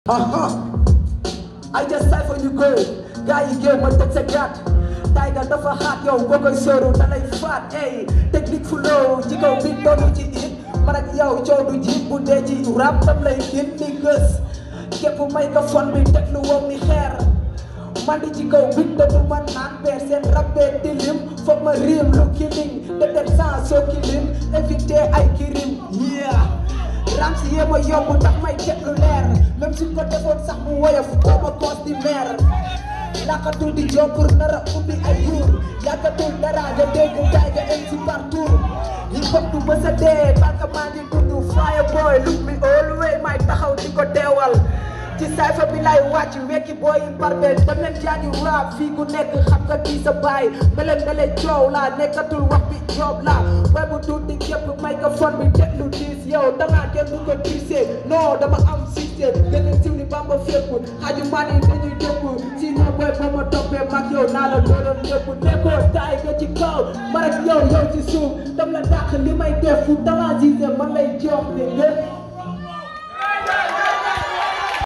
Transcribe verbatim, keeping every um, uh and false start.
I just cypher you go gaa yi géew ma teg sa gàtt Tyga dafa xaat yow boo koy sóoru da lay faat ey technique fu low ci kaw bi doonu ci it man ak yow coow du jiit bu dee ci rap dam lay gin ni gës képp microphone bi teg lu wow ni xeer man di ci kaw bi te du man naan beer seen rappee tilim foog ma riim lu killing te det sans soo kilim éviter ay kirim yeah ram si yéema yomb tax may teg lu leer même suñ ko defoon sax mu woyof doo ma koos di meer laqatul di job pour nara ubbi ay yuur yàggatul dara nga dégg Tyga M C partout hip hop du mës a dee banque maa ngi dund fire boy look me all the way may taxaw di ko deewal ci cypher bi lay wàcc wekki booy yi barbel dem leen jàngi rap fii ku nekk xam nga kii sa baay meleen dalee coow la nekkatul wax bi job la boy bu tuuti képp microphone bi teg lu diis yow dangaa kenn du ko diisee non dama am système gën a siw ni Bamba fépp xaju man yi dañuy dëpp sinon boy ba ma toppee mag yow naa la dooroon ñëpp nekkoo Tyga ci kaw man ak yow yow ci suuf dam la dàq li may def fu dama gisé man lay jox ne